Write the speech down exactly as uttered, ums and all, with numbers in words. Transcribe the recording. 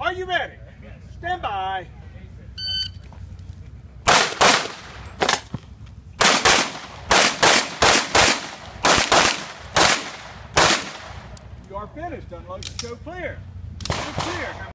Are you ready? Stand by. You are finished. Unload the show clear. You're clear.